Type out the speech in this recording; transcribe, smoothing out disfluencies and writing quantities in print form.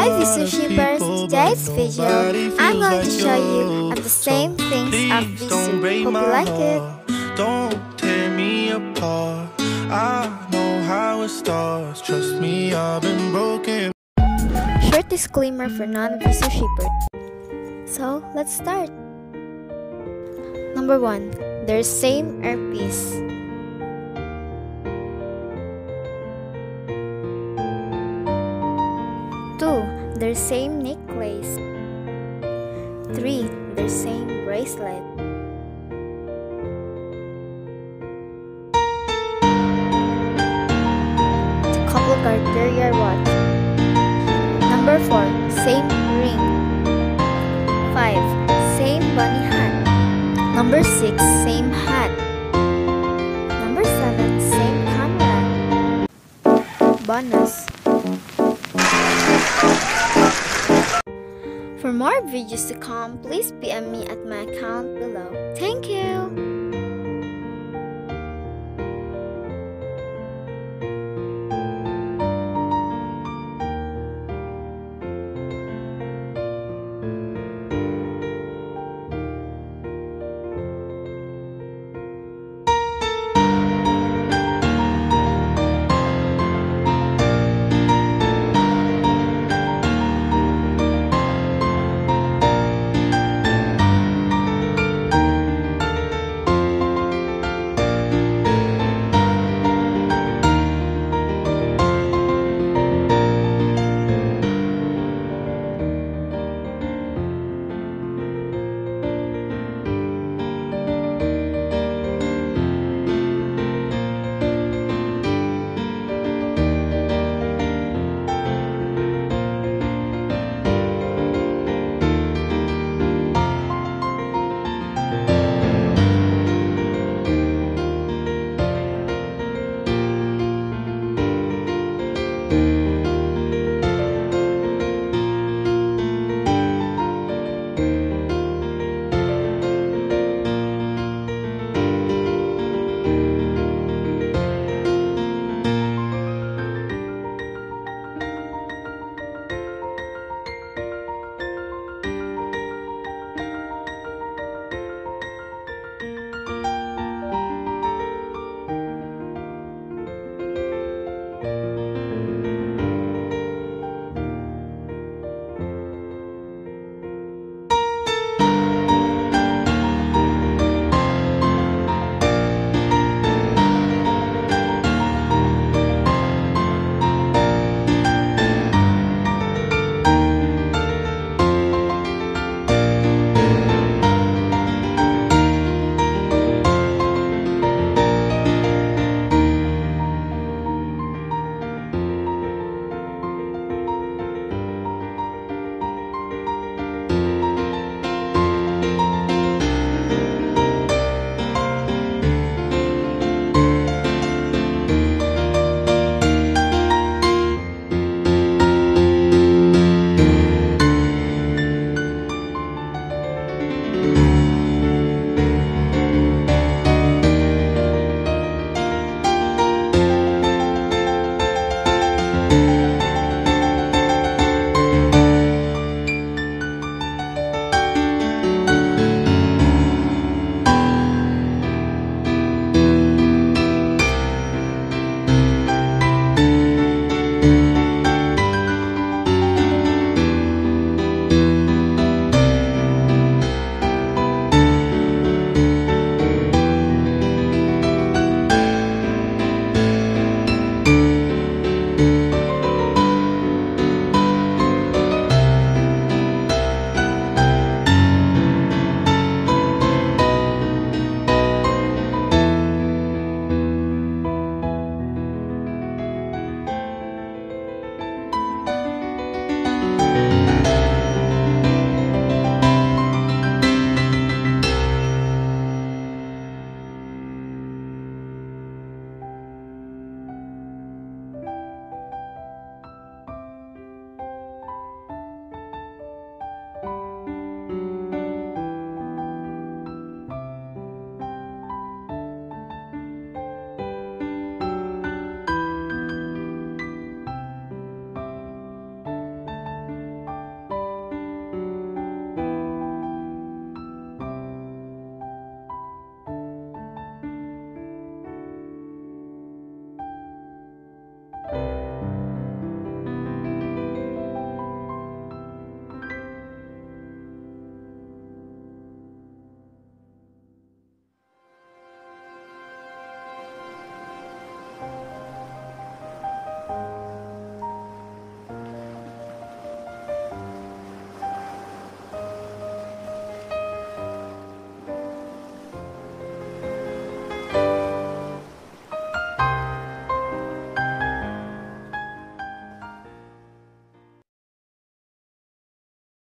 Hi Vsoo shippers, today's video I'm going to show you of the same things of Vsoo. Hope you like it. Don't tear me apart. I know how it starts. Trust me, I've been broken. Short disclaimer for non-Vsoo shippers. So let's start. Number 1. Their same earpiece. 2. Their same necklace. 3. Their same bracelet. 2. Couple cardterial watch. Number 4. Same ring. 5. Same bunny hat. Number 6. Same hat. Number 7. Same camera. Bonus. For more videos to come, please PM me at my account below. Thank you!